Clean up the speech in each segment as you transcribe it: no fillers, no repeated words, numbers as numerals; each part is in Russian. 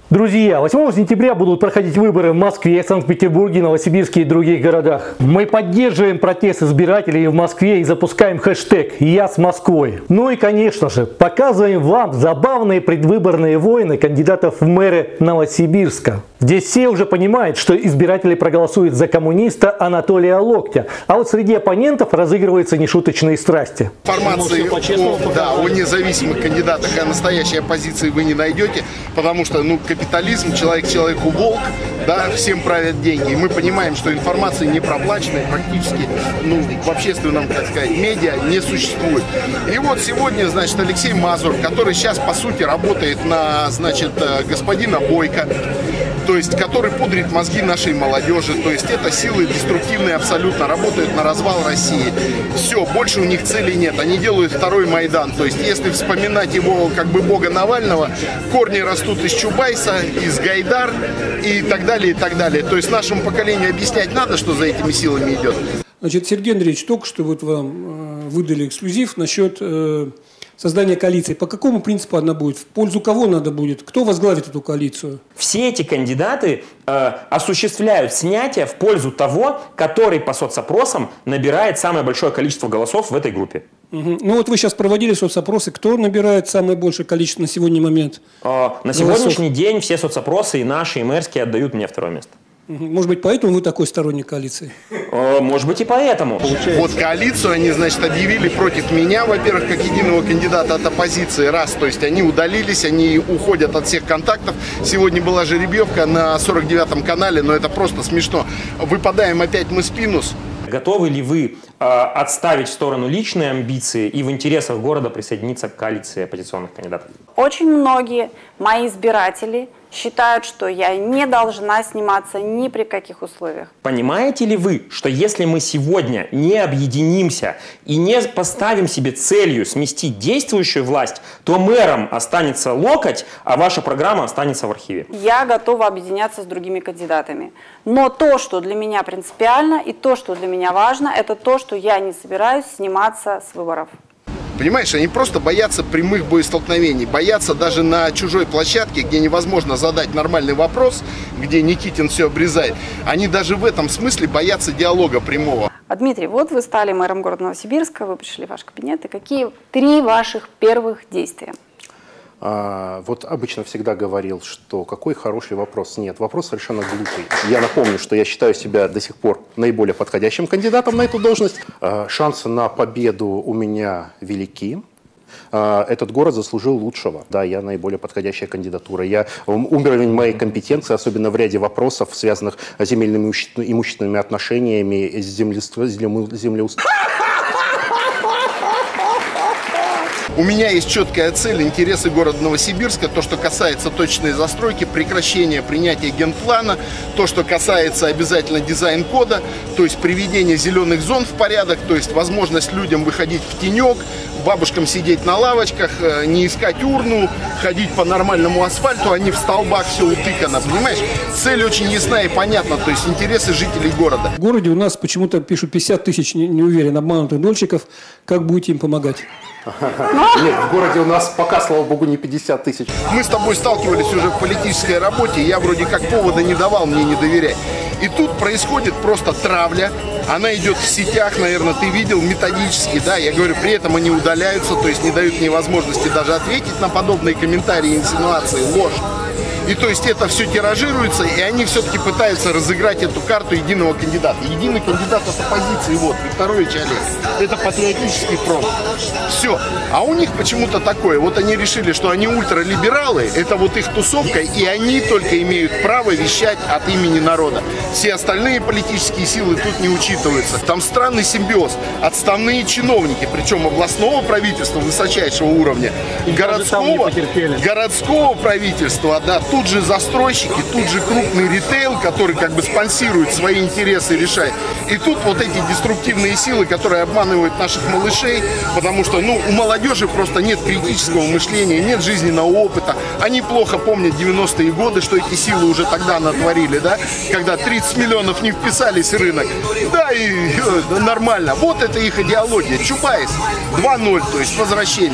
Друзья, 8 сентября будут проходить выборы в Москве, Санкт-Петербурге, Новосибирске и других городах. Мы поддерживаем протест избирателей в Москве и запускаем хэштег «Я с Москвой». Ну и, конечно же, показываем вам забавные предвыборные войны кандидатов в мэры Новосибирска. Здесь все уже понимают, что избиратели проголосуют за коммуниста Анатолия Локтя, а вот среди оппонентов разыгрываются нешуточные страсти. Информации о независимых кандидатах и о настоящей оппозиции вы не найдете, потому что капитализм, человек человеку волк, да, всем правят деньги. И мы понимаем, что информации не проплаченной практически в общественном, так сказать, медиа не существует. И вот сегодня, значит, Алексей Мазур, который сейчас, по сути, работает на, значит, господина Бойко, то есть, который пудрит мозги нашей молодежи, то есть, это силы деструктивные абсолютно, работают на развал России. Все, больше у них целей нет, они делают второй Майдан, то есть, если вспоминать его, как бы, бога Навального, корни растут из Чубайса, из Гайдар и так далее, и так далее. То есть, нашему поколению объяснять надо, что за этими силами идет. Значит, Сергей Андреевич, только что вот вам выдали эксклюзив насчет создания коалиции. По какому принципу она будет? В пользу кого надо будет? Кто возглавит эту коалицию? Все эти кандидаты осуществляют снятие в пользу того, который по соцопросам набирает самое большое количество голосов в этой группе. Угу. Ну вот вы сейчас проводили соцопросы. Кто набирает самое большее количество на сегодняшний момент? На сегодняшний день все соцопросы, и наши, и мэрские, отдают мне второе место. Может быть, поэтому вы такой сторонник коалиции? Может быть, и поэтому. Вот коалицию они, значит, объявили против меня, во-первых, как единого кандидата от оппозиции, раз. То есть они удалились, они уходят от всех контактов. Сегодня была жеребьевка на 49-м канале, но это просто смешно. Выпадаем опять мы с Пинус. Готовы ли вы отставить в сторону личные амбиции и в интересах города присоединиться к коалиции оппозиционных кандидатов? Очень многие мои избиратели считают, что я не должна сниматься ни при каких условиях. Понимаете ли вы, что если мы сегодня не объединимся и не поставим себе целью сместить действующую власть, то мэром останется Локоть, а ваша программа останется в архиве? Я готова объединяться с другими кандидатами. Но то, что для меня принципиально и то, что для меня важно, это то, что я не собираюсь сниматься с выборов. Понимаешь, они просто боятся прямых боестолкновений, боятся даже на чужой площадке, где невозможно задать нормальный вопрос, где Никитин все обрезает. Они даже в этом смысле боятся диалога прямого. Дмитрий, вот вы стали мэром города Новосибирска, вы пришли в ваш кабинет, и какие 3 ваших первых действия? Вот обычно всегда говорил, что какой хороший вопрос. Нет, вопрос совершенно глупый. Я напомню, что я считаю себя до сих пор наиболее подходящим кандидатом на эту должность. Шансы на победу у меня велики. Этот город заслужил лучшего. Да, я наиболее подходящая кандидатура. Уровень моей компетенции, особенно в ряде вопросов, связанных с земельными имущественными отношениями, с землеустройством. У меня есть четкая цель, интересы города Новосибирска, то, что касается точной застройки, прекращения принятия генплана, то, что касается обязательно дизайн-кода, то есть приведение зеленых зон в порядок, то есть возможность людям выходить в тенек, бабушкам сидеть на лавочках, не искать урну, ходить по нормальному асфальту, а не в столбах все утыкано, понимаешь? Цель очень ясна и понятна, то есть интересы жителей города. В городе у нас почему-то пишут 50 тысяч, не уверен, обманутых дольщиков. Как будете им помогать? Нет, в городе у нас пока, слава богу, не 50 тысяч. Мы с тобой сталкивались уже в политической работе, я вроде как повода не давал мне не доверять. И тут происходит просто травля, она идет в сетях, наверное, ты видел, методически, да, я говорю, при этом они удаляются, то есть не дают мне возможности даже ответить на подобные комментарии, инсинуации, ложь. И то есть это все тиражируется, и они все-таки пытаются разыграть эту карту единого кандидата. Единый кандидат от оппозиции, вот, Викторович Олег. Это патриотический фронт. Все. А у них почему-то такое. Вот они решили, что они ультралибералы, это вот их тусовка, и они только имеют право вещать от имени народа. Все остальные политические силы тут не учитываются. Там странный симбиоз. Отставные чиновники, причем областного правительства высочайшего уровня, городского правительства, да, тут же застройщики, тут же крупный ритейл, который как бы спонсирует свои интересы, решает. И тут вот эти деструктивные силы, которые обманывают наших малышей, потому что, у молодежи просто нет критического мышления, нет жизненного опыта. Они плохо помнят 90-е годы, что эти силы уже тогда натворили, да, когда 30 миллионов не вписались в рынок. Да, и нормально. Вот это их идеология. Чубайс 2.0, то есть возвращение.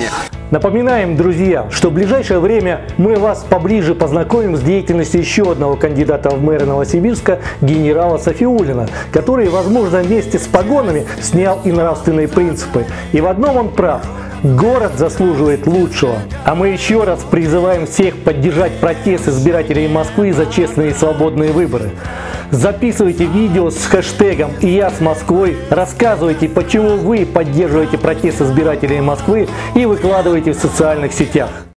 Напоминаем, друзья, что в ближайшее время мы вас поближе познакомим с деятельностью еще одного кандидата в мэры Новосибирска, генерала Сафиуллина, который, возможно, вместе с погонами снял и нравственные принципы. И в одном он прав. Город заслуживает лучшего. А мы еще раз призываем всех поддержать протест избирателей Москвы за честные и свободные выборы. Записывайте видео с хэштегом «Я с Москвой», рассказывайте, почему вы поддерживаете протест избирателей Москвы и выкладывайте в социальных сетях.